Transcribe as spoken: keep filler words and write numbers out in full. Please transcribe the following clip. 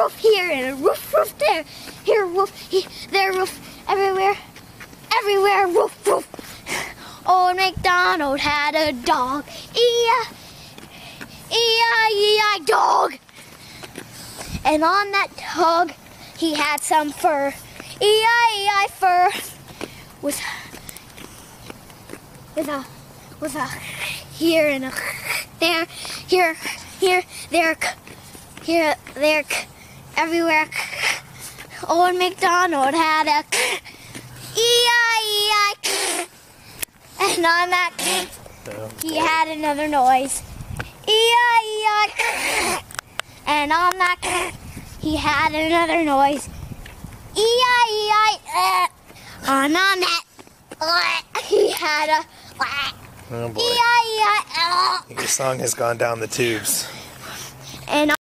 woof here and a woof, woof there. Here, woof, he, there, woof, everywhere, everywhere, woof, woof. Old MacDonald had a dog, E I E I dog. And on that dog, he had some fur, E I E I fur, with, with a, with a here and a there, here, here, there, here, there, everywhere. Old MacDonald had a E I E I, and on that he had another noise, E I E I, and on that he had another noise, E I E I, and on that he had a Oh boy. E I E I. Your song has gone down the tubes. And